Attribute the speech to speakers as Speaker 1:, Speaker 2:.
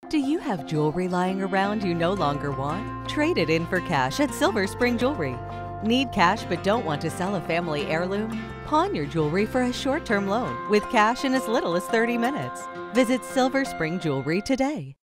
Speaker 1: Do you have jewelry lying around you no longer want? Trade it in for cash at Silver Spring Jewelry. Need cash but don't want to sell a family heirloom? Pawn your jewelry for a short-term loan with cash in as little as 30 minutes. Visit Silver Spring Jewelry today.